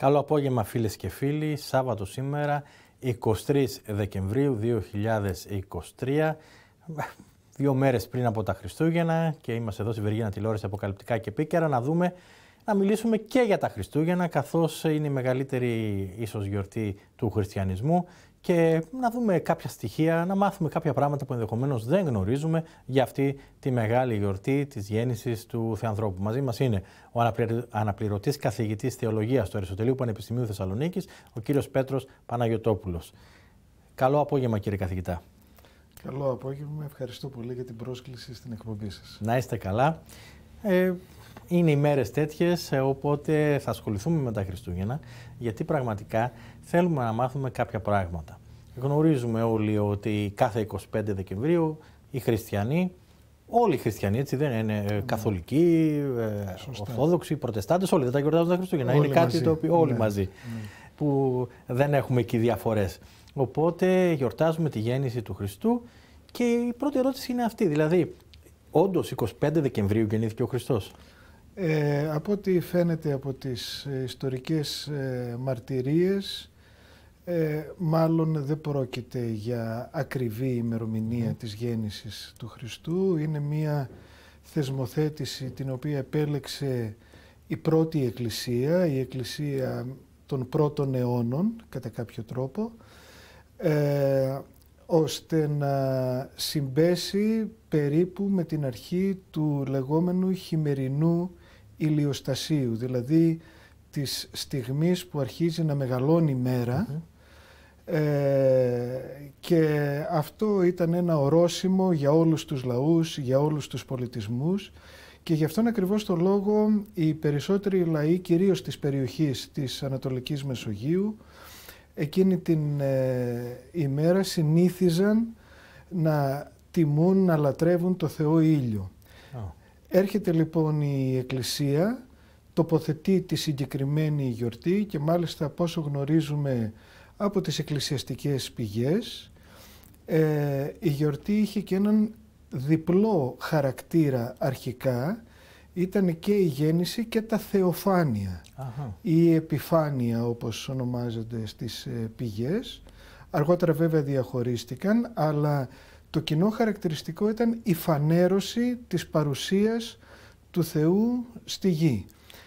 Καλό απόγευμα φίλες και φίλοι, Σάββατο σήμερα, 23 Δεκεμβρίου 2023, 2 μέρες πριν από τα Χριστούγεννα και είμαστε εδώ στη Βεργίνα Τηλεόραση Αποκαλυπτικά και Επίκαιρα να μιλήσουμε και για τα Χριστούγεννα, καθώς είναι η μεγαλύτερη ίσως γιορτή του χριστιανισμού, και να δούμε κάποια στοιχεία, να μάθουμε κάποια πράγματα που ενδεχομένως δεν γνωρίζουμε για αυτή τη μεγάλη γιορτή της γέννησης του Θεανθρώπου. Μαζί μας είναι ο αναπληρωτής καθηγητής θεολογίας του Αριστοτελείου Πανεπιστημίου Θεσσαλονίκης, ο κύριος Πέτρος Παναγιωτόπουλος. Καλό απόγευμα, κύριε καθηγητά. Καλό απόγευμα, ευχαριστώ πολύ για την πρόσκληση στην εκπομπή σας. Να είστε καλά. Είναι οι μέρες τέτοιες, οπότε θα ασχοληθούμε με τα Χριστούγεννα, γιατί πραγματικά θέλουμε να μάθουμε κάποια πράγματα. Γνωρίζουμε όλοι ότι κάθε 25 Δεκεμβρίου οι χριστιανοί, όλοι οι χριστιανοί, έτσι δεν είναι, καθολικοί, ορθόδοξοι, προτεστάντες, όλοι δεν τα γιορτάζουν τα Χριστούγεννα. Όλοι είναι κάτι μαζί. το οποίο όλοι μαζί, Ναι. που δεν έχουμε εκεί διαφορές. Οπότε γιορτάζουμε τη γέννηση του Χριστού και η πρώτη ερώτηση είναι αυτή, δηλαδή, όντως 25 Δεκεμβρίου γεννήθηκε ο Χριστός? Από ό,τι φαίνεται από τις ιστορικές μαρτυρίες, μάλλον δεν πρόκειται για ακριβή ημερομηνία της γέννησης του Χριστού. Είναι μία θεσμοθέτηση την οποία επέλεξε η πρώτη Εκκλησία, η Εκκλησία των πρώτων αιώνων, κατά κάποιο τρόπο, ώστε να συμπέσει περίπου με την αρχή του λεγόμενου χειμερινού ηλιοστασίου, δηλαδή της στιγμής που αρχίζει να μεγαλώνει η μέρα, και αυτό ήταν ένα ορόσημο για όλους τους λαούς, για όλους τους πολιτισμούς, και γι' αυτόν ακριβώς το λόγο οι περισσότεροι λαοί, κυρίως της περιοχής της Ανατολικής Μεσογείου, εκείνη την ημέρα συνήθιζαν να τιμούν, να λατρεύουν το Θεό Ήλιο. Έρχεται λοιπόν η Εκκλησία, τοποθετεί τη συγκεκριμένη γιορτή, και μάλιστα από όσο γνωρίζουμε από τις εκκλησιαστικές πηγές, η γιορτή είχε και έναν διπλό χαρακτήρα αρχικά. Ήταν και η γέννηση και τα θεοφάνεια, ή επιφάνεια όπως ονομάζονται στις πηγές. Αργότερα βέβαια διαχωρίστηκαν, αλλά το κοινό χαρακτηριστικό ήταν η φανέρωση της παρουσίας του Θεού στη γη.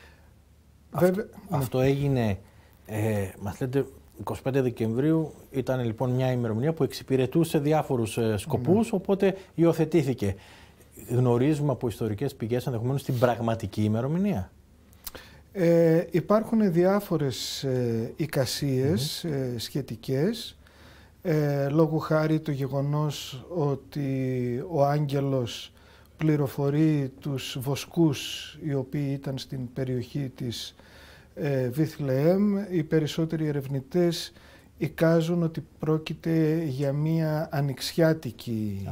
Αυτό έγινε, μας λέτε, 25 Δεκεμβρίου ήταν λοιπόν μια ημερομηνία που εξυπηρετούσε διάφορους σκοπούς, οπότε υιοθετήθηκε. Γνωρίζουμε από ιστορικές πηγές ενδεχομένως την πραγματική ημερομηνία? Υπάρχουν διάφορες εικασίες σχετικές. Λόγου χάρη το γεγονός ότι ο άγγελος πληροφορεί τους βοσκούς οι οποίοι ήταν στην περιοχή της Βηθλεέμ, οι περισσότεροι ερευνητές εικάζουν ότι πρόκειται για μία ανοιξιάτικη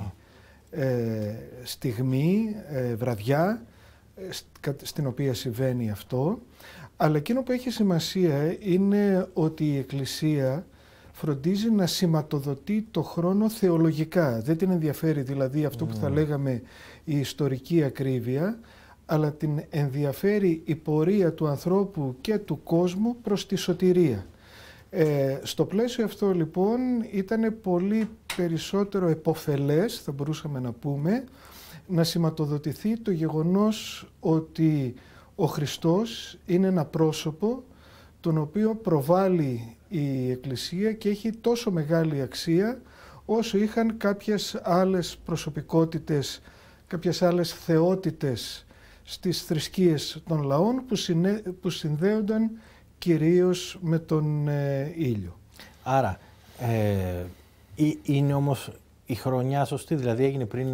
στιγμή, βραδιά, στην οποία συμβαίνει αυτό. Αλλά εκείνο που έχει σημασία είναι ότι η Εκκλησία φροντίζει να σηματοδοτεί το χρόνο θεολογικά. Δεν την ενδιαφέρει δηλαδή αυτό που θα λέγαμε η ιστορική ακρίβεια, αλλά την ενδιαφέρει η πορεία του ανθρώπου και του κόσμου προς τη σωτηρία. Στο πλαίσιο αυτό λοιπόν ήταν πολύ περισσότερο επωφελές, θα μπορούσαμε να πούμε, να σηματοδοτηθεί το γεγονός ότι ο Χριστός είναι ένα πρόσωπο τον οποίο προβάλλει η Εκκλησία και έχει τόσο μεγάλη αξία όσο είχαν κάποιες άλλες προσωπικότητες, κάποιες άλλες θεότητες στις θρησκείες των λαών που συνδέονταν κυρίως με τον ήλιο. Άρα, είναι όμως η χρονιά σωστή, δηλαδή έγινε πριν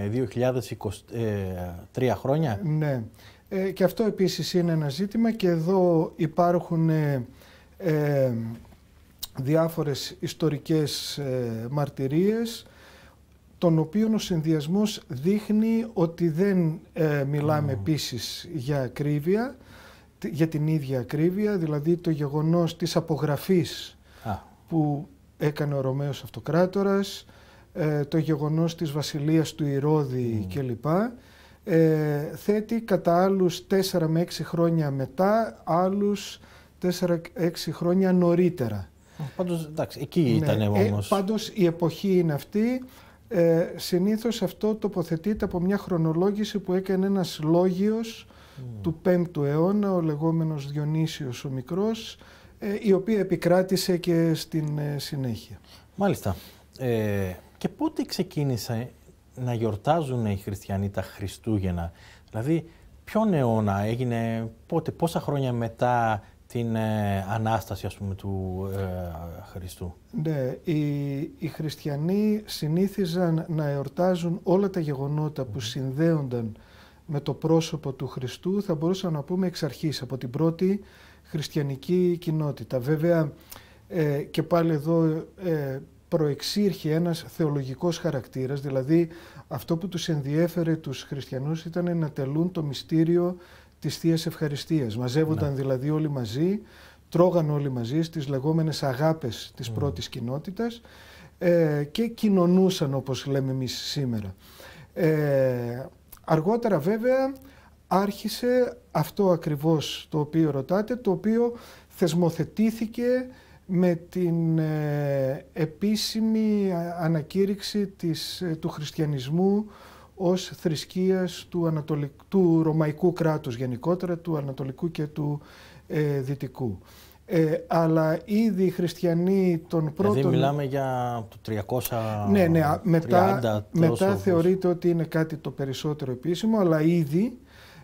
2023 χρόνια? Ναι, και αυτό επίσης είναι ένα ζήτημα, και εδώ υπάρχουν διάφορες ιστορικές μαρτυρίες, των οποίων ο συνδυασμός δείχνει ότι δεν μιλάμε επίσης για ακρίβεια, για την ίδια ακρίβεια, δηλαδή το γεγονός της απογραφής που έκανε ο Ρωμαίος Αυτοκράτορας, το γεγονός της βασιλείας του Ηρώδη κλπ. Θέτει κατά άλλους 4 με 6 χρόνια μετά άλλους 4-6 χρόνια νωρίτερα. Πάντως, εντάξει, εκεί ήταν όμως. Πάντως η εποχή είναι αυτή. Συνήθως αυτό τοποθετείται από μια χρονολόγηση που έκανε ένας λόγιος του 5ου αιώνα, ο λεγόμενος Διονύσιος ο Μικρός, η οποία επικράτησε και στην συνέχεια. Μάλιστα. Και πότε ξεκίνησε να γιορτάζουν οι χριστιανοί τα Χριστούγεννα? Δηλαδή, ποιον αιώνα έγινε, πότε, πόσα χρόνια μετά την Ανάσταση, ας πούμε, του Χριστού? Ναι, οι χριστιανοί συνήθιζαν να εορτάζουν όλα τα γεγονότα που συνδέονταν με το πρόσωπο του Χριστού, θα μπορούσαμε να πούμε εξ αρχής, από την πρώτη χριστιανική κοινότητα. Βέβαια, και πάλι εδώ προεξήρχε ένας θεολογικός χαρακτήρας, δηλαδή αυτό που τους ενδιέφερε τους χριστιανούς ήταν να τελούν το μυστήριο της Θείας Ευχαριστίας. Μαζεύονταν δηλαδή όλοι μαζί, τρώγαν όλοι μαζί στις λεγόμενες αγάπες της πρώτης κοινότητας και κοινωνούσαν, όπως λέμε εμείς σήμερα. Αργότερα βέβαια άρχισε αυτό ακριβώς το οποίο ρωτάτε, το οποίο θεσμοθετήθηκε με την επίσημη ανακήρυξη του χριστιανισμού ως θρησκείας του Ρωμαϊκού κράτους γενικότερα, του Ανατολικού και του Δυτικού. Αλλά ήδη οι χριστιανοί των πρώτων... Δηλαδή μιλάμε για το 330. Ναι, μετά θεωρείται ότι είναι κάτι το περισσότερο επίσημο, αλλά ήδη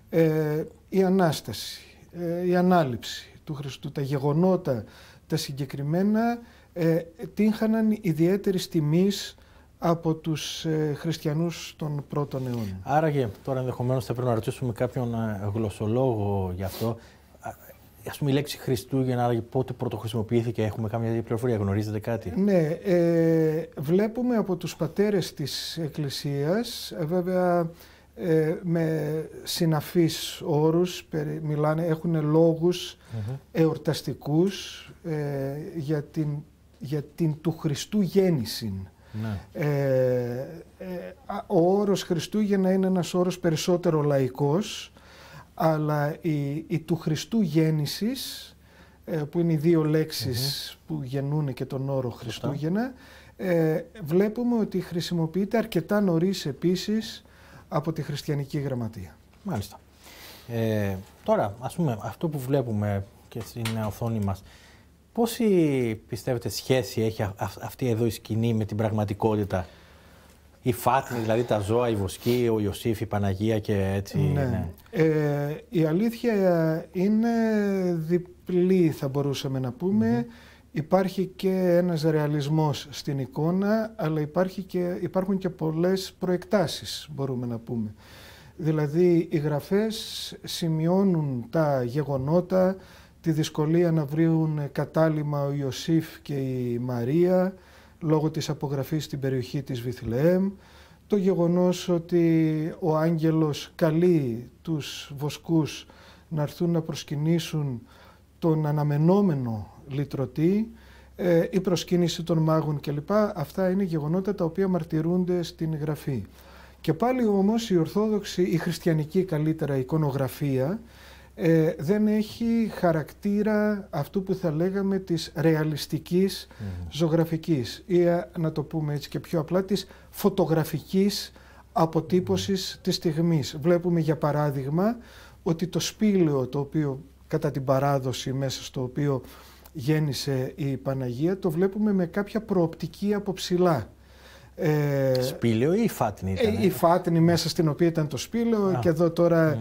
η Ανάσταση, η Ανάληψη του Χριστού, τα γεγονότα τα συγκεκριμένα τύχαναν ιδιαίτερης τιμής από τους χριστιανούς των πρώτων αιώνων. Άραγε, τώρα ενδεχομένως θα πρέπει να ρωτήσουμε κάποιον γλωσσολόγο γι' αυτό. Ας πούμε η λέξη Χριστούγεννα, άραγε πότε πρωτοχρησιμοποιήθηκε, έχουμε κάμια πληροφορία, γνωρίζετε κάτι? Ναι, βλέπουμε από τους πατέρες της Εκκλησίας, βέβαια με συναφείς όρους, έχουν λόγους εορταστικούς για την του Χριστού γέννηση. Ναι. Ο όρος Χριστούγεννα είναι ένας όρος περισσότερο λαϊκός, αλλά η του Χριστού γέννησης, που είναι οι δύο λέξεις που γεννούν και τον όρο Χριστούγεννα, βλέπουμε ότι χρησιμοποιείται αρκετά νωρίς επίσης από τη χριστιανική γραμματεία. Μάλιστα. Τώρα, ας πούμε, αυτό που βλέπουμε και στην οθόνη μας, πόση πιστεύετε σχέση έχει αυτή εδώ η σκηνή με την πραγματικότητα? Η Φάτνη, δηλαδή τα ζώα, η βοσκή, ο Ιωσήφ, η Παναγία και έτσι. Ναι. Η αλήθεια είναι διπλή, θα μπορούσαμε να πούμε. Υπάρχει και ένας ρεαλισμός στην εικόνα, αλλά υπάρχουν και πολλές προεκτάσεις, μπορούμε να πούμε. Δηλαδή, οι γραφές σημειώνουν τα γεγονότα, τη δυσκολία να βρουν κατάλημα ο Ιωσήφ και η Μαρία, λόγω της απογραφής στην περιοχή της Βιθλεέμ, το γεγονός ότι ο άγγελος καλεί τους βοσκούς να έρθουν να προσκυνήσουν τον αναμενόμενο λυτρωτή, η προσκύνηση των μάγων κλπ. Αυτά είναι γεγονότα τα οποία μαρτυρούνται στην Γραφή. Και πάλι όμως η ορθόδοξη, η χριστιανική καλύτερα εικονογραφία, δεν έχει χαρακτήρα αυτού που θα λέγαμε της ρεαλιστικής ζωγραφικής ή, να το πούμε έτσι και πιο απλά, της φωτογραφικής αποτύπωσης της στιγμής. Βλέπουμε για παράδειγμα ότι το σπήλαιο, το οποίο κατά την παράδοση μέσα στο οποίο γέννησε η Παναγία, το βλέπουμε με κάποια προοπτική από ψηλά. Σπήλαιο ή η Φάτνη ήταν? Η Φάτνη μέσα στην οποία ήταν το σπήλαιο και εδώ τώρα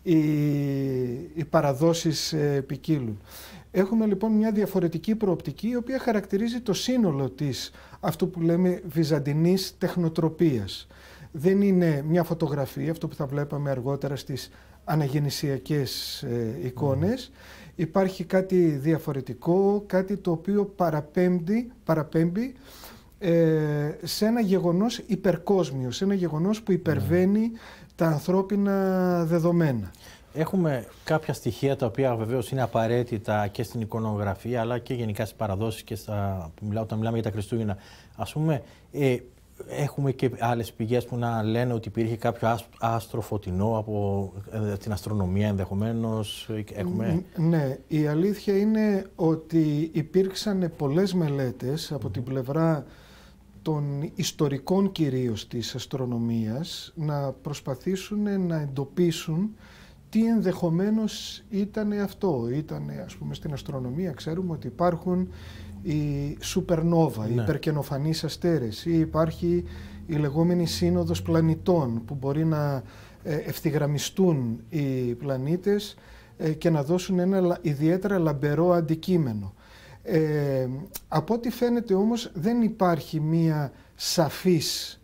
οι παραδόσεις ποικίλουν. Έχουμε λοιπόν μια διαφορετική προοπτική η οποία χαρακτηρίζει το σύνολο της αυτού που λέμε βυζαντινής τεχνοτροπίας. Δεν είναι μια φωτογραφία, αυτό που θα βλέπαμε αργότερα στις αναγεννησιακές εικόνες. Υπάρχει κάτι διαφορετικό, κάτι το οποίο παραπέμπει σε ένα γεγονός υπερκόσμιο, σε ένα γεγονός που υπερβαίνει τα ανθρώπινα δεδομένα. Έχουμε κάποια στοιχεία τα οποία βεβαίως είναι απαραίτητα και στην εικονογραφία αλλά και γενικά στις παραδόσεις και όταν μιλάμε για τα Χριστούγεννα. Ας πούμε, έχουμε και άλλες πηγές που να λένε ότι υπήρχε κάποιο άστρο φωτεινό από την αστρονομία ενδεχομένως. Ναι, η αλήθεια είναι ότι υπήρξαν πολλές μελέτες από την πλευρά των ιστορικών κυρίως της αστρονομίας να προσπαθήσουν να εντοπίσουν τι ενδεχομένως ήταν αυτό. Ήτανε, ας πούμε, στην αστρονομία ξέρουμε ότι υπάρχουν η σουπερνόβα, οι υπερκαινοφανείς αστέρες, ή υπάρχει η λεγόμενη σύνοδος πλανητών που μπορεί να ευθυγραμμιστούν οι πλανήτες και να δώσουν ένα ιδιαίτερα λαμπερό αντικείμενο. Από ό,τι φαίνεται όμως δεν υπάρχει μία σαφής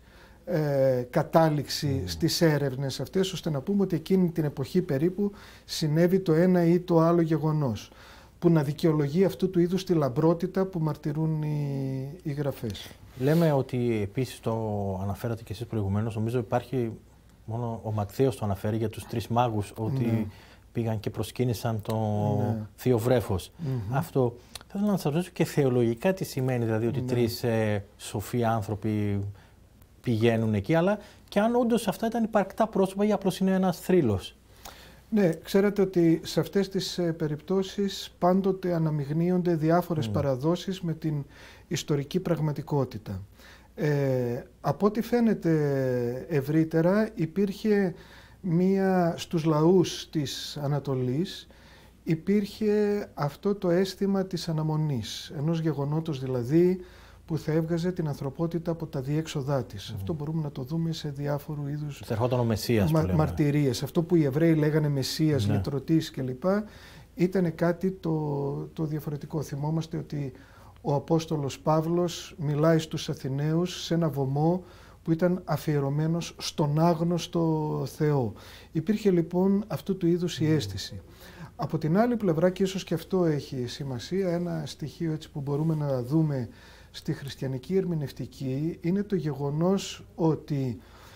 κατάληξη στις έρευνες αυτές, ώστε να πούμε ότι εκείνη την εποχή περίπου συνέβη το ένα ή το άλλο γεγονός που να δικαιολογεί αυτού του είδους τη λαμπρότητα που μαρτυρούν οι γραφές. Λέμε ότι επίσης το αναφέρατε και εσείς προηγουμένως, νομίζω υπάρχει, μόνο ο Ματθαίος το αναφέρει για τους 3 μάγους, ότι πήγαν και προσκύνησαν το Θείο Βρέφος. Αυτό θέλω να σας ρωτήσω και θεολογικά τι σημαίνει, δηλαδή ότι 3 σοφοί άνθρωποι πηγαίνουν εκεί, αλλά και αν όντως αυτά ήταν υπαρκτά πρόσωπα ή απλώς είναι ένας θρύλος. Ναι, ξέρετε ότι σε αυτές τις περιπτώσεις πάντοτε αναμειγνύονται διάφορες παραδόσεις με την ιστορική πραγματικότητα. Από ό,τι φαίνεται ευρύτερα υπήρχε στους λαούς της Ανατολής υπήρχε αυτό το αίσθημα της αναμονής, ενός γεγονότος δηλαδή που θα έβγαζε την ανθρωπότητα από τα διέξοδά της. Αυτό μπορούμε να το δούμε σε διάφορου είδους μαρτυρίες. Αυτό που οι Εβραίοι λέγανε Μεσσίας, λυτρωτής κλπ. Ήταν κάτι το διαφορετικό. Θυμόμαστε ότι ο Απόστολος Παύλος μιλάει στους Αθηναίους σε ένα βωμό που ήταν αφιερωμένος στον άγνωστο Θεό. Υπήρχε λοιπόν αυτού του είδους η αίσθηση. Από την άλλη πλευρά, και ίσως και αυτό έχει σημασία, ένα στοιχείο έτσι που μπορούμε να δούμε στη χριστιανική ερμηνευτική είναι το γεγονός ότι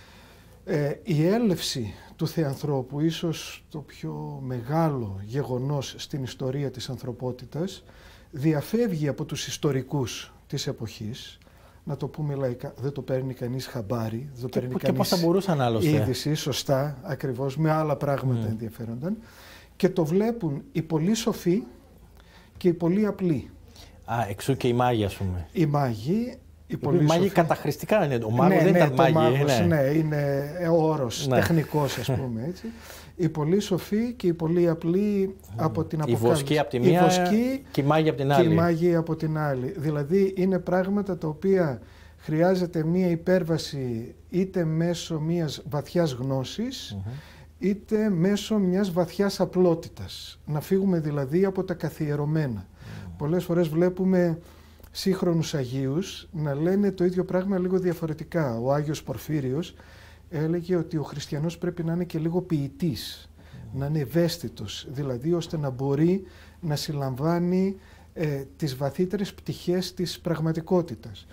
η έλευση του Θεανθρώπου, ίσως το πιο μεγάλο γεγονός στην ιστορία της ανθρωπότητας, διαφεύγει από τους ιστορικούς της εποχής. Να το πούμε λαϊκά, δεν το παίρνει κανείς χαμπάρι, δεν το παίρνει κανείς είδηση, σωστά, ακριβώς, με άλλα πράγματα ενδιαφέρονταν, και το βλέπουν οι πολύ σοφοί και οι πολύ απλοί. Εξού και οι μάγοι, ας πούμε. Οι μάγοι, οι μάγοι καταχρηστικά είναι. Ο μάγος δεν ήταν μάγοι. Ναι, είναι όρος τεχνικός, ας πούμε έτσι. Οι πολύ σοφοί και οι πολύ απλοί από την αποκάλυψη. Η βοσκή από τη μία και οι μάγοι από την άλλη. Και οι μάγοι από την άλλη. Δηλαδή είναι πράγματα τα οποία χρειάζεται μία υπέρβαση είτε μέσω μιας βαθιάς γνώσης, είτε μέσω μιας βαθιάς απλότητας. Να φύγουμε δηλαδή από τα καθιερωμένα. Πολλές φορές βλέπουμε σύγχρονους Αγίους να λένε το ίδιο πράγμα λίγο διαφορετικά. Ο Άγιος Πορφύριος έλεγε ότι ο χριστιανός πρέπει να είναι και λίγο ποιητής, να είναι ευαίσθητος, δηλαδή ώστε να μπορεί να συλλαμβάνει τις βαθύτερες πτυχές της πραγματικότητας.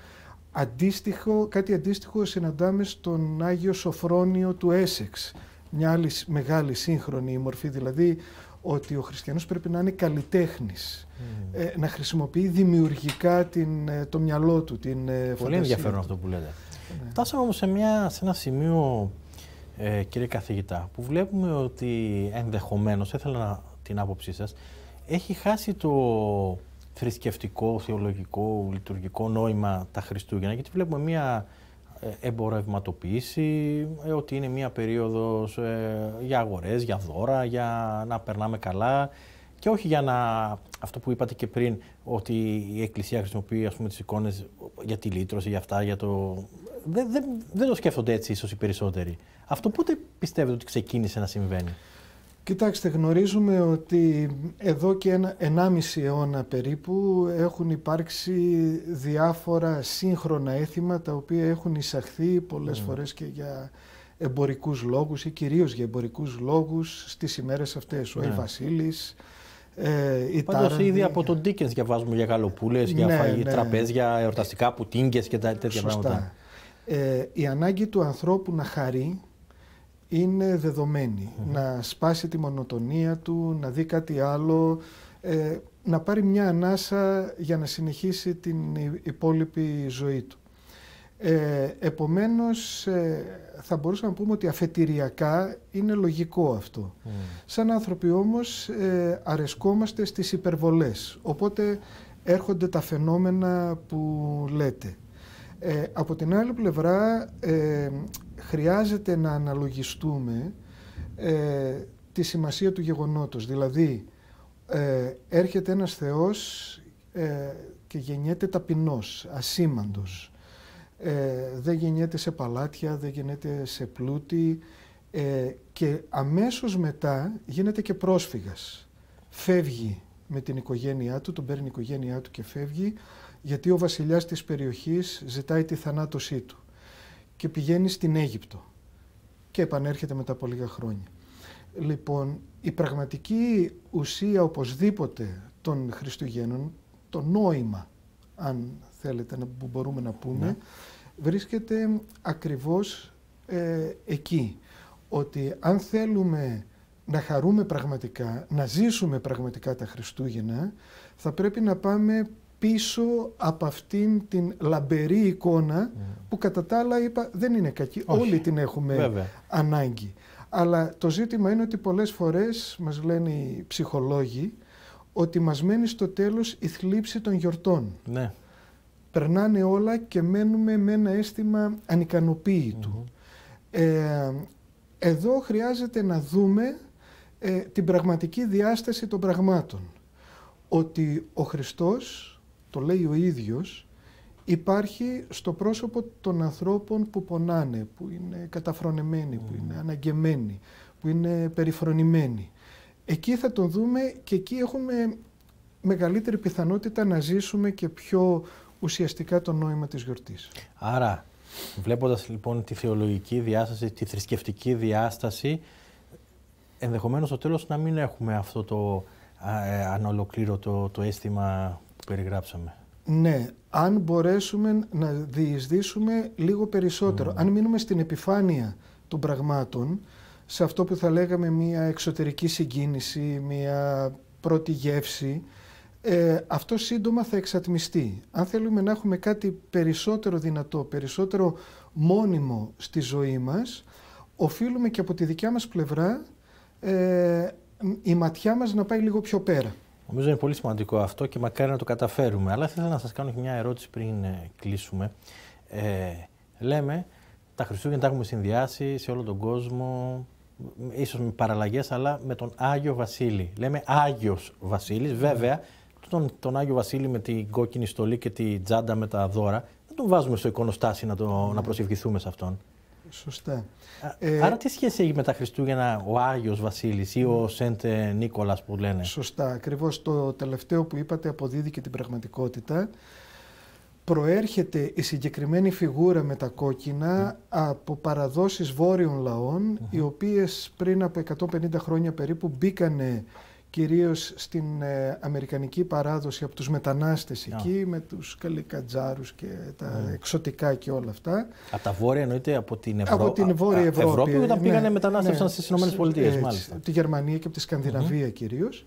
Κάτι αντίστοιχο συναντάμε στον Άγιο Σοφρόνιο του Έσεξ, μια άλλη μεγάλη σύγχρονη μορφή, δηλαδή ότι ο χριστιανός πρέπει να είναι καλλιτέχνης, να χρησιμοποιεί δημιουργικά το μυαλό του, την φαντασία. Πολύ ενδιαφέρον αυτό που λέτε. Φτάσαμε όμως σε ένα σημείο, κύριε καθηγητά, που βλέπουμε ότι ενδεχομένως, ήθελα την άποψή σας, έχει χάσει το θρησκευτικό, θεολογικό, λειτουργικό νόημα τα Χριστούγεννα, γιατί βλέπουμε μια εμπορευματοποίηση, ότι είναι μια περίοδος για αγορές, για δώρα, για να περνάμε καλά και όχι για αυτό που είπατε και πριν, ότι η Εκκλησία χρησιμοποιεί, ας πούμε, τις εικόνες για τη λύτρωση, για αυτά, για το... Δεν το σκέφτονται έτσι ίσως οι περισσότεροι. Αυτό πότε πιστεύετε ότι ξεκίνησε να συμβαίνει? Κοιτάξτε, γνωρίζουμε ότι εδώ και 1,5 αιώνα περίπου έχουν υπάρξει διάφορα σύγχρονα έθιμα τα οποία έχουν εισαχθεί πολλές φορές και για εμπορικούς λόγους ή κυρίως για εμπορικούς λόγους στις ημέρες αυτές. Ο Άι Βασίλης, η Πάντως ήδη από τον Ντίκενς διαβάζουμε για γαλοπούλες, για τραπέζια, εορταστικά, πουτίνγκες και τέτοια πράγματα. Η ανάγκη του ανθρώπου να χαρεί είναι δεδομένη. Να σπάσει τη μονοτονία του, να δει κάτι άλλο, να πάρει μια ανάσα για να συνεχίσει την υπόλοιπη ζωή του. Επομένως, θα μπορούσαμε να πούμε ότι αφετηριακά είναι λογικό αυτό. Σαν άνθρωποι όμως αρεσκόμαστε στις υπερβολές, οπότε έρχονται τα φαινόμενα που λέτε. Από την άλλη πλευρά, χρειάζεται να αναλογιστούμε τη σημασία του γεγονότος. Δηλαδή, έρχεται ένας Θεός και γεννιέται ταπεινός, ασήμαντος. Δεν γεννιέται σε παλάτια, δεν γεννιέται σε πλούτη και αμέσως μετά γίνεται και πρόσφυγας. Φεύγει με την οικογένειά του, τον παίρνει η οικογένειά του και φεύγει, γιατί ο βασιλιάς της περιοχής ζητάει τη θανάτωσή του και πηγαίνει στην Αίγυπτο και επανέρχεται μετά από λίγα χρόνια. Λοιπόν, η πραγματική ουσία οπωσδήποτε των Χριστουγέννων, το νόημα, αν θέλετε που μπορούμε να πούμε, βρίσκεται ακριβώς εκεί. Ότι αν θέλουμε να χαρούμε πραγματικά, να ζήσουμε πραγματικά τα Χριστούγεννα, θα πρέπει να πάμε πίσω από αυτήν την λαμπερή εικόνα που κατά τα άλλα είπα δεν είναι κακή. Όχι. Όλοι την έχουμε ανάγκη. Αλλά το ζήτημα είναι ότι πολλές φορές μας λένε οι ψυχολόγοι ότι μας μένει στο τέλος η θλίψη των γιορτών. Ναι. Περνάνε όλα και μένουμε με ένα αίσθημα ανικανοποίητου. Εδώ χρειάζεται να δούμε την πραγματική διάσταση των πραγμάτων. Ότι ο Χριστός, το λέει ο ίδιος, υπάρχει στο πρόσωπο των ανθρώπων που πονάνε, που είναι καταφρονεμένοι, που είναι αναγκεμένοι, που είναι περιφρονημένοι. Εκεί θα τον δούμε και εκεί έχουμε μεγαλύτερη πιθανότητα να ζήσουμε και πιο ουσιαστικά το νόημα της γιορτής. Άρα, βλέποντας λοιπόν τη θεολογική διάσταση, τη θρησκευτική διάσταση, ενδεχομένως στο τέλος να μην έχουμε αυτό το ανολοκλήρωτο το αίσθημα που περιγράψαμε. Ναι, αν μπορέσουμε να διεισδύσουμε λίγο περισσότερο, αν μείνουμε στην επιφάνεια των πραγμάτων, σε αυτό που θα λέγαμε μια εξωτερική συγκίνηση, μια πρώτη γεύση, αυτό σύντομα θα εξατμιστεί. Αν θέλουμε να έχουμε κάτι περισσότερο δυνατό, περισσότερο μόνιμο στη ζωή μας, οφείλουμε και από τη δικιά μας πλευρά η ματιά μας να πάει λίγο πιο πέρα. Νομίζω είναι πολύ σημαντικό αυτό και μακάρι να το καταφέρουμε. Αλλά θέλω να σας κάνω και μια ερώτηση πριν κλείσουμε. Λέμε, τα Χριστούγεννα τα έχουμε συνδυάσει σε όλο τον κόσμο, ίσως με παραλλαγές, αλλά με τον Άγιο Βασίλη. Λέμε Άγιος Βασίλης, βέβαια, τον Άγιο Βασίλη με την κόκκινη στολή και τη τζάντα με τα δώρα, δεν τον βάζουμε στο εικονοστάσι να προσευχηθούμε σε αυτόν. Σωστά. Άρα τι σχέση έχει με τα Χριστούγεννα ο Άγιος Βασίλης ή ο Σεντ Νίκολας που λένε? Σωστά. Ακριβώς το τελευταίο που είπατε αποδίδει και την πραγματικότητα. Προέρχεται η συγκεκριμένη φιγούρα με τα κόκκινα από παραδόσεις βόρειων λαών, οι οποίες πριν από 150 χρόνια περίπου μπήκανε κυρίως στην αμερικανική παράδοση από τους μετανάστες εκεί, με τους καλικατζάρους και τα εξωτικά και όλα αυτά. Από τα βόρεια εννοείται από την Από την Βόρεια Ευρώπη. Όταν πήγανε μετανάστευσαν στις ΗΠΑ, μάλιστα. Τη Γερμανία και από τη Σκανδιναβία κυρίως.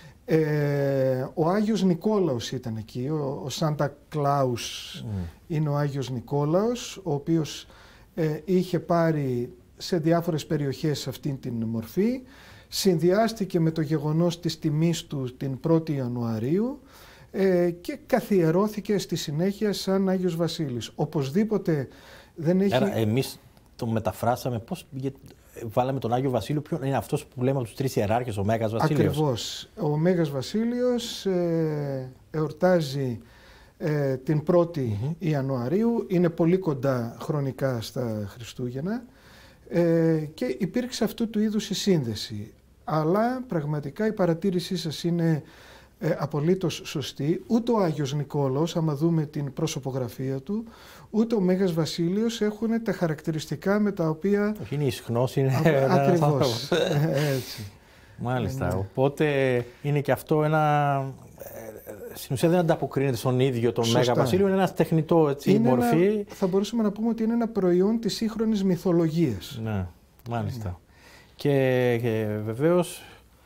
Ο Άγιος Νικόλαος ήταν εκεί, ο Σάντα Κλάους είναι ο Άγιος Νικόλαος, ο οποίος είχε πάρει σε διάφορες περιοχές αυτήν την μορφή. Συνδυάστηκε με το γεγονός της τιμής του την 1η Ιανουαρίου και καθιερώθηκε στη συνέχεια σαν Άγιος Βασίλης. Οπωσδήποτε δεν έχει... Άρα εμείς το μεταφράσαμε, πώς βάλαμε τον Άγιο Βασίλειο, ποιο είναι αυτός που λέμε από τους τρεις ιεράρχες, ο Μέγας Βασίλειος? Ακριβώς. Ο Μέγας Βασίλειος εορτάζει την 1η Ιανουαρίου, είναι πολύ κοντά χρονικά στα Χριστούγεννα και υπήρξε αυτού του είδους η σύνδεση. Αλλά πραγματικά η παρατήρησή σας είναι απολύτως σωστή. Ούτε ο Άγιος Νικόλαος, άμα δούμε την προσωπογραφία του, ούτε ο Μέγας Βασίλειος έχουν τα χαρακτηριστικά με τα οποία... Όχι, είναι ισχνός, είναι... Ακριβώς. Έτσι. Μάλιστα. Οπότε είναι και αυτό ένα... Στην ουσία δεν ανταποκρίνεται στον ίδιο τον Μέγα Βασίλειο, είναι ένα τεχνητό μορφή. Θα μπορούσαμε να πούμε ότι είναι ένα προϊόν της σύγχρονης μυθολογίας. Ναι, μάλιστα. Και βεβαίως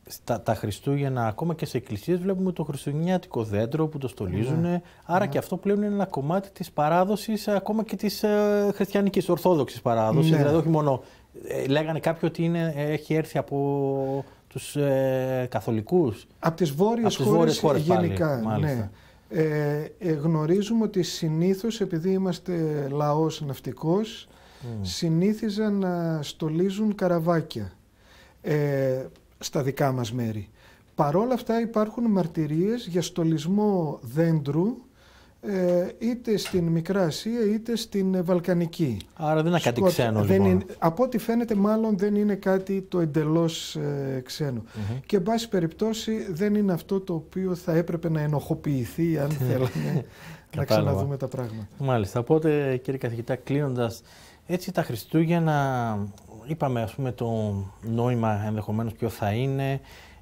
τα Χριστούγεννα, ακόμα και σε εκκλησίες, βλέπουμε το χριστουγεννιάτικο δέντρο που το στολίζουν. Άρα και αυτό πλέον είναι ένα κομμάτι της παράδοσης, ακόμα και της χριστιανικής, ορθόδοξης παράδοσης. Δηλαδή, όχι μόνο. Λέγανε κάποιοι ότι έχει έρθει από τους καθολικούς. Από τις βόρειες χώρες γενικά. Πάλι, γνωρίζουμε ότι συνήθως, επειδή είμαστε λαός ναυτικός, συνήθιζαν να στολίζουν καραβάκια στα δικά μας μέρη. Παρόλα αυτά υπάρχουν μαρτυρίες για στολισμό δέντρου είτε στην Μικρά Ασία είτε στην Βαλκανική. Άρα δεν είναι κάτι ξένο, λοιπόν. Από ό,τι φαίνεται μάλλον δεν είναι κάτι το εντελώς ξένο. Και εν πάση περιπτώσει δεν είναι αυτό το οποίο θα έπρεπε να ενοχοποιηθεί αν θέλαμε να ξαναδούμε τα πράγματα. Μάλιστα. Οπότε, κύριε καθηγητά, κλείνοντας, έτσι τα Χριστούγεννα, είπαμε ας πούμε το νόημα ενδεχομένως ποιο θα είναι,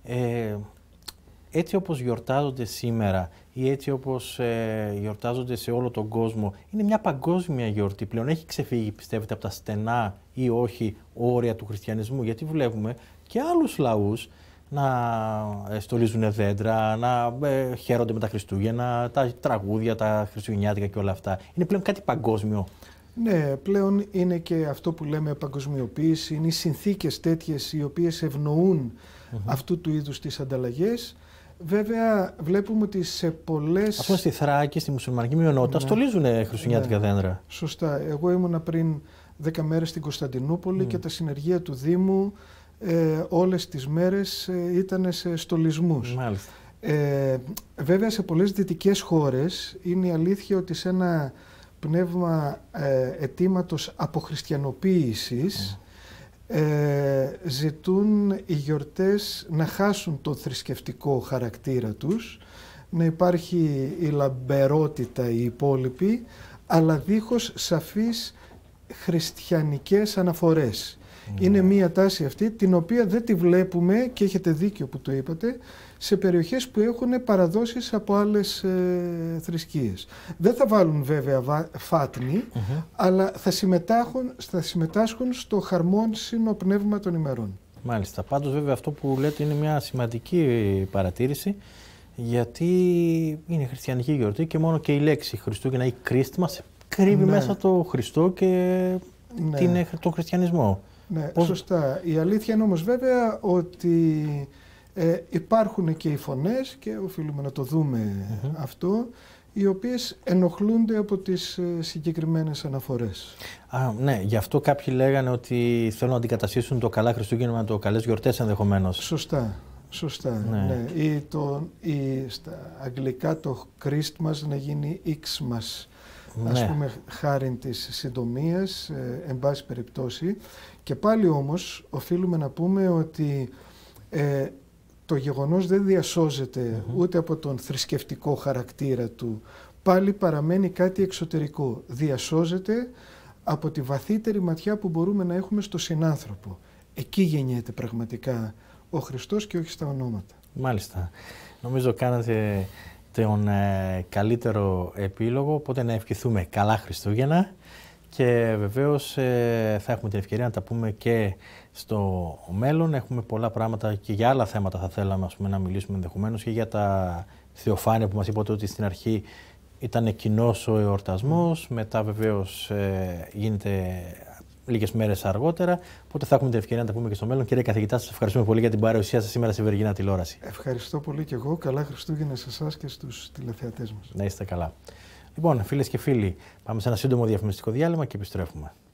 έτσι όπως γιορτάζονται σήμερα ή έτσι όπως γιορτάζονται σε όλο τον κόσμο, είναι μια παγκόσμια γιορτή πλέον. Έχει ξεφύγει, πιστεύετε, από τα στενά ή όχι όρια του χριστιανισμού? Γιατί βλέπουμε και άλλους λαούς να στολίζουν δέντρα, να χαίρονται με τα Χριστούγεννα, τα τραγούδια, τα χριστουγεννιάτικα και όλα αυτά. Είναι πλέον κάτι παγκόσμιο. Ναι, πλέον είναι και αυτό που λέμε παγκοσμιοποίηση, είναι οι συνθήκες τέτοιες οι οποίες ευνοούν αυτού του είδους τις ανταλλαγές. Βέβαια βλέπουμε ότι σε πολλές... Ας πούμε στη Θράκη, στη μουσουλμανική μειονότητα, στολίζουν χριστουγεννιάτικα δέντρα. Σωστά. Εγώ ήμουνα πριν 10 μέρες στην Κωνσταντινούπολη και τα συνεργεία του Δήμου όλες τις μέρες ήταν σε στολισμούς. Μάλιστα. Βέβαια σε πολλές δυτικές χώρες είναι η αλήθεια ότι σε ένα πνεύμα αιτήματος αποχριστιανοποίησης ζητούν οι γιορτές να χάσουν το θρησκευτικό χαρακτήρα τους, να υπάρχει η λαμπερότητα η υπόλοιπη, αλλά δίχως σαφείς χριστιανικές αναφορές. Είναι μία τάση αυτή την οποία δεν τη βλέπουμε, και έχετε δίκιο που το είπατε, σε περιοχές που έχουν παραδόσεις από άλλες θρησκείες. Δεν θα βάλουν βέβαια φάτνη, αλλά θα συμμετάσχουν στο χαρμόσυνο πνεύμα των ημερών. Μάλιστα. Πάντως βέβαια αυτό που λέτε είναι μια σημαντική παρατήρηση, γιατί είναι χριστιανική γιορτή και μόνο και η λέξη Χριστούγεννα ή Christmas κρύβει μέσα το Χριστό και τον χριστιανισμό. Ναι, σωστά. Η αλήθεια είναι όμως βέβαια ότι υπάρχουν και οι φωνές, και οφείλουμε να το δούμε αυτό, οι οποίες ενοχλούνται από τις συγκεκριμένες αναφορές. Ναι, γι' αυτό κάποιοι λέγανε ότι θέλουν να αντικαταστήσουν το καλά Χριστούγεννα με το καλές γιορτές ενδεχομένως. Σωστά. Ναι. Ή στα αγγλικά το Christmas να γίνει Xmas. Ας πούμε χάριν της συντομίας, εν πάση περιπτώσει. Και πάλι όμως οφείλουμε να πούμε ότι το γεγονός δεν διασώζεται ούτε από τον θρησκευτικό χαρακτήρα του, πάλι παραμένει κάτι εξωτερικό. Διασώζεται από τη βαθύτερη ματιά που μπορούμε να έχουμε στο συνάνθρωπο. Εκεί γεννιέται πραγματικά ο Χριστός και όχι στα ονόματα. Μάλιστα. Νομίζω κάνατε τον καλύτερο επίλογο, οπότε να ευχηθούμε καλά Χριστούγεννα και βεβαίως θα έχουμε την ευκαιρία να τα πούμε και στο μέλλον. Έχουμε πολλά πράγματα και για άλλα θέματα θα θέλαμε να μιλήσουμε ενδεχομένως, και για τα θεοφάνεια που μας είπατε ότι στην αρχή ήταν κοινός ο εορτασμός, μετά βεβαίως γίνεται λίγες μέρες αργότερα, οπότε θα έχουμε την ευκαιρία να τα πούμε και στο μέλλον. Κύριε καθηγητά, σας ευχαριστούμε πολύ για την παρουσία σας σήμερα στη Βεργίνα Τηλεόραση. Ευχαριστώ πολύ και εγώ. Καλά Χριστούγεννα σε εσάς και στους τηλεθεατές μας. Να είστε καλά. Λοιπόν, φίλες και φίλοι, πάμε σε ένα σύντομο διαφημιστικό διάλειμμα και επιστρέφουμε.